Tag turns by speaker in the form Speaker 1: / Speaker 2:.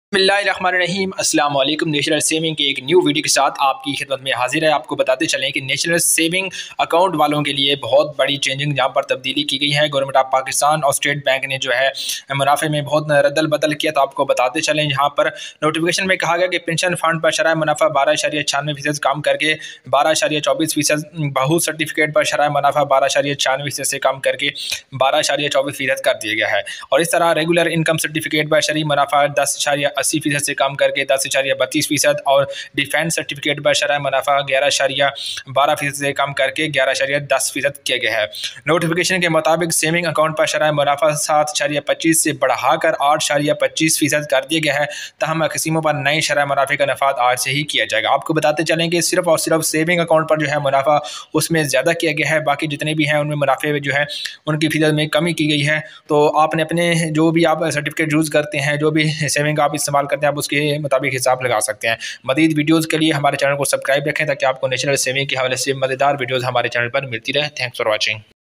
Speaker 1: बिस्मिल्लाहिर्रहमानिर्रहीम अस्सलाम वालेकुम। नेशनल सेविंग के एक न्यू वीडियो के साथ आपकी खिदमत में हाजिर है। आपको बताते चलें कि नेशनल सेविंग अकाउंट वालों के लिए बहुत बड़ी चेंजिंग यहाँ पर तब्दीली की गई है। गवर्नमेंट ऑफ पाकिस्तान और स्टेट बैंक ने जो है मुनाफे में बहुत रद्दल बदल किया। तो आपको बताते चलें, यहाँ पर नोटिफिकेशन में कहा गया कि पेंशन फंड पर शरह मुनाफा 12.96% कम करके 12.24%, बहुत सर्टिफिकेट पर शरह मुनाफा 12.96% से कम करके 12.24% कर दिया गया है। और इस तरह रेगुलर इनकम सर्टिफिकेट पर शरह मुनाफा 10.80% से कम करके 10.32% और डिफेंस सर्टिफिकेट पर शरह मुनाफा 11.12% से कम करके 11.10% किया गया है। नोटिफिकेशन के मुताबिक सेविंग अकाउंट पर शरह मुनाफा 7.25 से बढ़ाकर 8.25% कर दिया गया है। तहम किस्मों पर नई शरह मुनाफे का नफाद आज से ही किया जाएगा। आपको बताते चलें कि सिर्फ और सिर्फ सेविंग अकाउंट पर जो है मुनाफा उसमें ज़्यादा किया गया है, बाकी जितने भी हैं उनमें मुनाफे में जो है उनकी फीसद में कमी की गई है। तो आपने अपने जो भी आप सर्टिफिकेट यूज़ करते हैं, जो भी सेविंग आप इस्तेमाल करते हैं, आप उसके मुताबिक हिसाब लगा सकते हैं। मज़ीद वीडियोज़ के लिए हमारे चैनल को सब्सक्राइब रखें ताकि आपको नेशनल सेविंग के हवाले से मज़ेदार वीडियोज़ हमारे चैनल पर मिलती रहे। Thanks for watching.